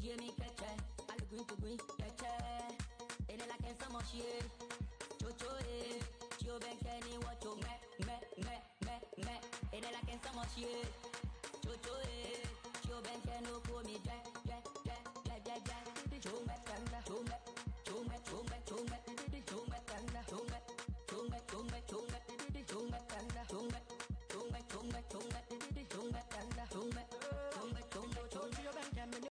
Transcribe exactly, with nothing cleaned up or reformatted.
die mi keche, alu green to green keche. Ene la ken samo shie, chocho eh. Chio ben keni wacho me me me me me. Ene la ken samo shie, chocho eh. Chio ben keno ko mi dre